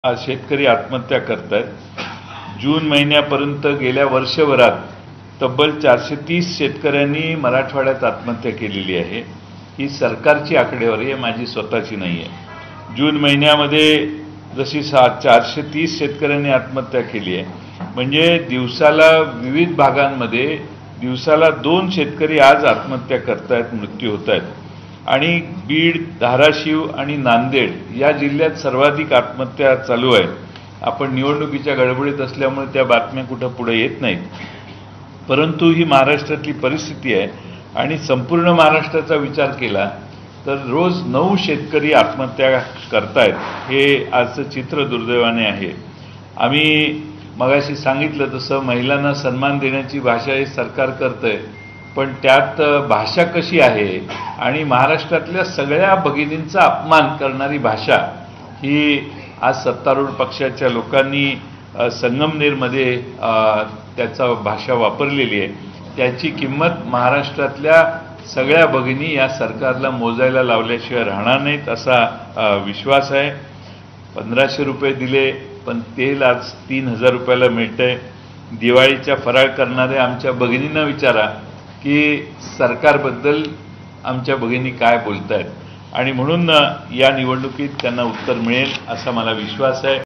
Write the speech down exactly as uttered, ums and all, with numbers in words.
आज शेतकरी आत्महत्या करतायत. जून महिन्यापर्यंत गेल्या वर्षभरात तब्बल चारशे तीस शेतकऱ्यांनी मराठवाड्यात आत्महत्या केलेली आहे. ही सरकारची आकडेवारी आहे, माझी स्वतःची नाही आहे. जून महिन्यामध्ये जशी सा चारशे तीस शेतकऱ्यांनी आत्महत्या केली आहे, म्हणजे दिवसाला विविध भागांमध्ये दिवसाला दोन शेतकरी आज आत्महत्या करतायत, मृत्यू होत आहेत. आणि बीड, धाराशिव आणि नांदेड या जिल्ह्यात सर्वाधिक आत्महत्या चालू आहेत. आपण निवडणुकीच्या गडबडीत असल्यामुळे त्या बातम्या कुठं पुढे येत नाहीत, परंतु ही महाराष्ट्रातली परिस्थिती आहे. आणि संपूर्ण महाराष्ट्राचा विचार केला तर रोज नऊ शेतकरी आत्महत्या करतायत. हे आजचं चित्र दुर्दैवाने आहे. आम्ही मगाशी सांगितलं तसं महिलांना सन्मान देण्याची भाषा हे सरकार करतंय, पण त्यात भाषा कशी आहे आणि महाराष्ट्रातल्या सगळ्या भगिनींचा अपमान करणारी भाषा ही आज सत्तारूढ पक्षाच्या लोकांनी संगमनेरमध्ये त्याचा भाषा वापरलेली आहे. त्याची किंमत महाराष्ट्रातल्या सगळ्या भगिनी या सरकारला मोजायला लावल्याशिवाय राहणार नाहीत असा विश्वास आहे. पंधराशे रुपये दिले, पण तेल आज तीन हजार रुपयाला मिळतंय. दिवाळीच्या फराळ करणाऱ्या आमच्या भगिनींना विचारा की सरकारबद्दल आमच्या भगिनी काय बोलतायत, आणि म्हणून या निवडणुकीत त्यांना उत्तर मिळेल असा मला विश्वास आहे.